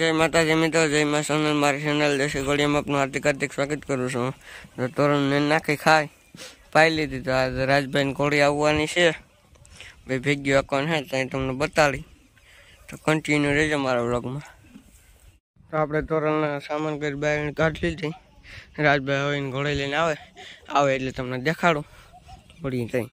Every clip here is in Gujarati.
जय माताजी मित्रों, जय मां सोनल। मारी चैनल देशी घोड़िया में आपનું हार्दिक हार्दिक स्वागत करूँ છું। તો તોરણ ને નાખી ખાઈ પાઈ લીધી તો आज રાજભાઈ ને ઘોડી આવવાની છે ભાઈ ભેગ્યો અકોન હે ત્યાં તમને બતાડી તો કન્ટિન્યુ રહેજો મારા વ્લોગમાં। તો આપણે તોરણના સામાન કરી બહાર કાઢી લીધી। રાજભાઈ હોય ને ઘોડી લઈને આવે એટલે તમને દેખાડું ઘોડી ત્યાં।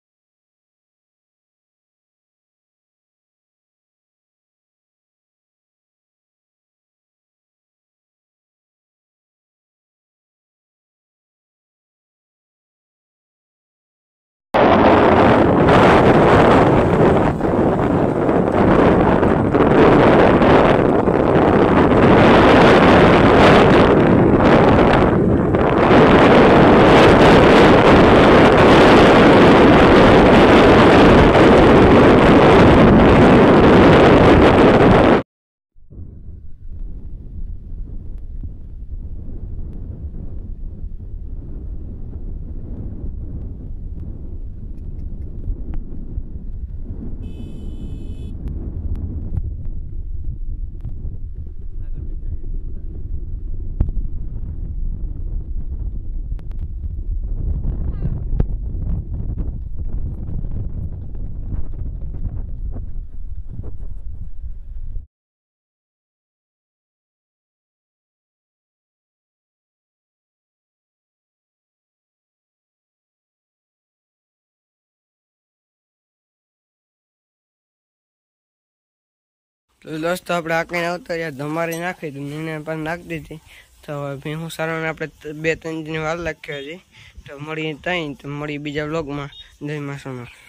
तो दोस्तों આપણે આકીને આવતા રહ્યા ધમારી નાખી તો નીને પણ નાખી દીધી। તો હવે હું સારાને આપણે 2-3 દિન વાર લાગ્યો છે। તો મળી તઈ તો મળી બીજા વ્લોગમાં। જય માં સોનલ।